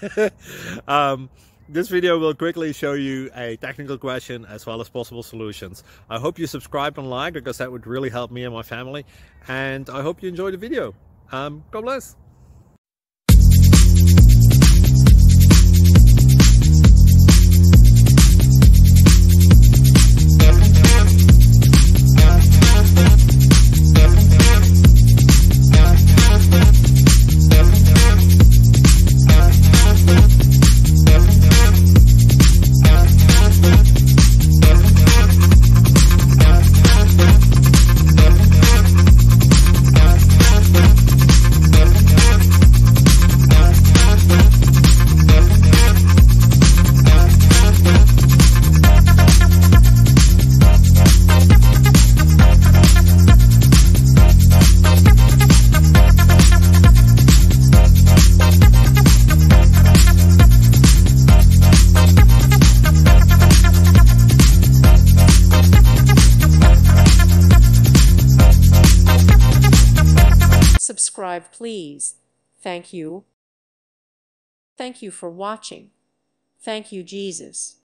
This video will quickly show you a technical question as well as possible solutions. I hope you subscribe and like, because that would really help me and my family. And I hope you enjoy the video. God bless. Subscribe, please. Thank you. Thank you for watching. Thank you, Jesus.